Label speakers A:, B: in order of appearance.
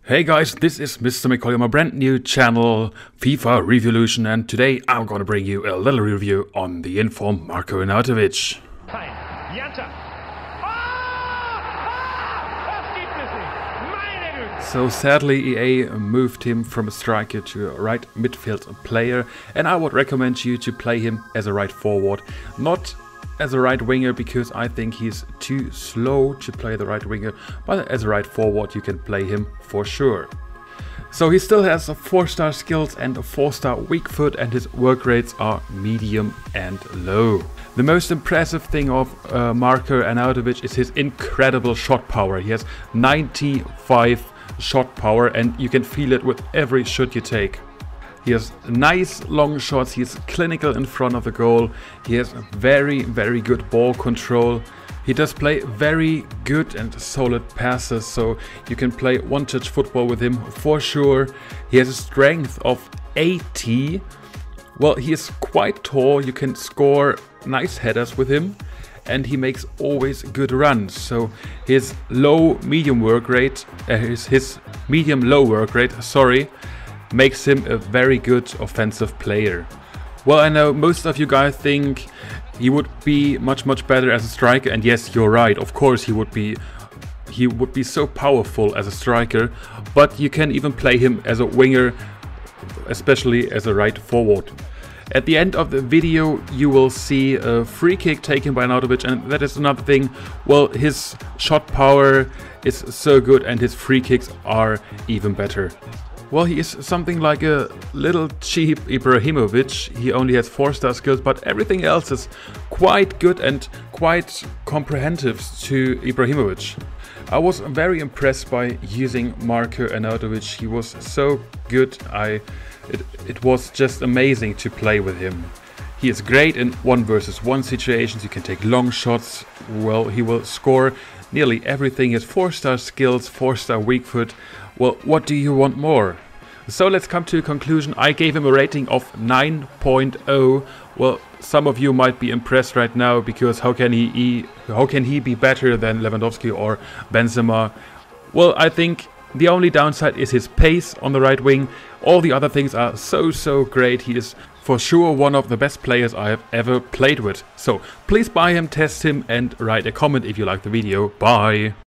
A: Hey guys, this is Mr. McCoy on my brand new channel, FIFA Revolution, and today I'm gonna bring you a little review on the informed Marko Arnautovic. So sadly EA moved him from a striker to a right midfield player, and I would recommend you to play him as a right forward, not as a right winger, because I think he's too slow to play the right winger, but as a right forward you can play him for sure. So he still has a 4-star skills and a 4-star weak foot, and his work rates are medium and low. The most impressive thing of Marko Arnautovic is his incredible shot power. He has 95 shot power and you can feel it with every shot you take. He has nice long shots, he is clinical in front of the goal, he has very good ball control. He does play very good and solid passes, so you can play one-touch football with him for sure. He has a strength of 80. Well, he is quite tall, you can score nice headers with him, and he makes always good runs. So his medium low work rate, makes him a very good offensive player. Well, I know most of you guys think he would be much better as a striker, and yes, you're right. Of course, he would be so powerful as a striker, but you can even play him as a winger, especially as a right forward. At the end of the video you will see a free kick taken by Arnautovic, and that is another thing. Well, his shot power is so good and his free kicks are even better. Well, he is something like a little cheap Ibrahimovic. He only has 4-star skills, but everything else is quite good and quite comprehensive to Ibrahimovic. I was very impressed by using Marko Arnautovic. He was so good. It was just amazing to play with him. He is great in 1-versus-1 situations. You can take long shots. Well, he will score nearly everything. He has 4-star skills, 4-star weak foot. Well, what do you want more? So let's come to a conclusion. I gave him a rating of 9.0. Well, some of you might be impressed right now, because how can he be better than Lewandowski or Benzema? Well, I think the only downside is his pace on the right wing. All the other things are so great. He is for sure one of the best players I have ever played with. So please buy him, test him, and write a comment if you like the video. Bye!